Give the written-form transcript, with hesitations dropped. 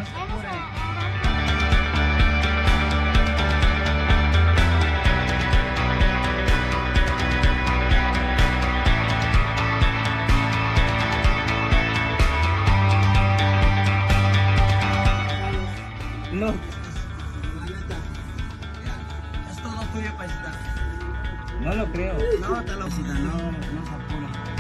se apure. No. Es todo tuyo, paisita. No lo creo. No, te lo no se apure.